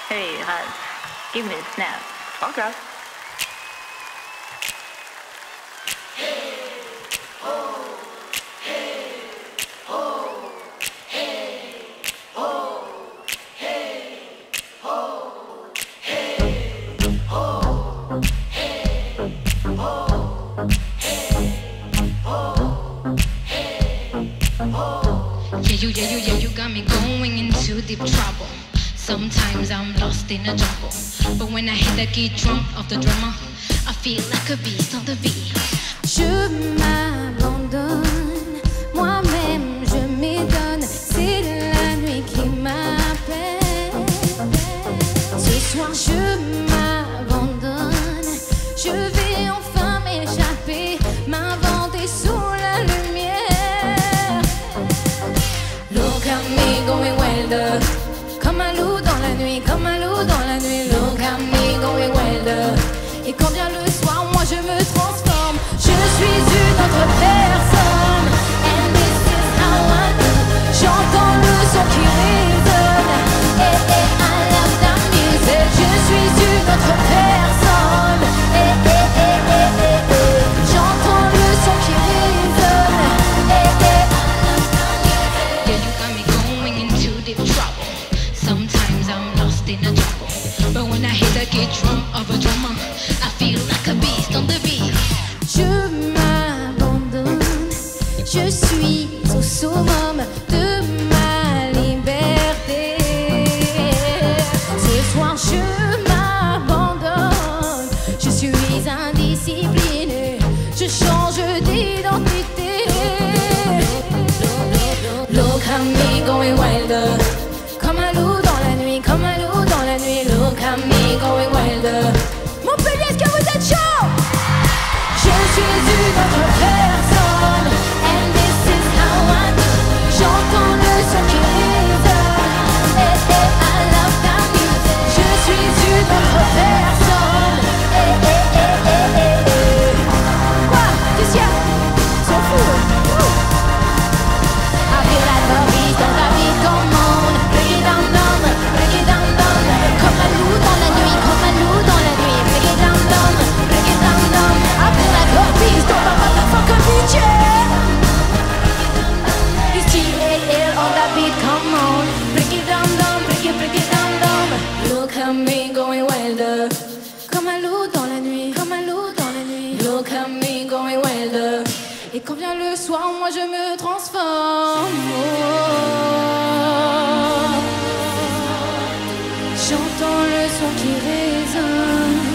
Hey, Raz, give me a snap. Okay. Yeah, you got me going into deep trouble. Sometimes I'm lost in a jungle, but when I hit the key drum of the drummer, I feel like a beast on the beat. Je m'abandonne, moi-même je m'étonne, c'est la nuit qui m'appelle. Ce soir je m'abandonne, je vais enfin m'échapper, m'inventer sous la lumière. Look at me going wilder, comme un loup dans la nuit, comme un loup dans la nuit. Look at me going wilder. Et quand vient le soir, moi je me transforme. Je suis une autre personne. And this is how I do. J'entends le son qui résonne. Et I love that music. Je suis une autre personne. Et j'entends le son qui résonne. Et I love that music. Yeah, you got me going into deep trouble. Sometimes I'm lost in a jungle, but when I hit the key drum of a drummer, I feel like a beast on the beat. Je m'abandonne, je suis au summum de ma liberté. Ce soir je m'abandonne, je suis indisciplinée, je change d'identité. Look at me going wilder, comme un loup dans la nuit, comme un loup dans la nuit. Look at me going wilder. Montpellier, est-ce que vous êtes chaud? Je suis une autre personne. And this is how I do. J'entends le son qui résonne. Et I love that music. Je suis une autre personne. Quoi? Qu'est-ce qu'il y a? S'en fout. I feel like a beast dans ta vie commande. Break it down, down, break it down, down. Comme un loup dans la nuit, comme un loup dans la nuit. Break it down, down, break it down, down. I feel like a beast dans ma motherfucking beat, yeah. It's T-A-L on that beat, come on. Break it down, down, break it down, down. Look at me going wilder. Comme un loup dans la nuit, comme un loup dans la nuit. Look at me going wilder. Et quand vient le soir, moi je me transforme. J'entends le son qui résonne.